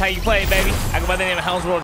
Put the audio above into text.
you play, baby. I go by the name of Helm's World.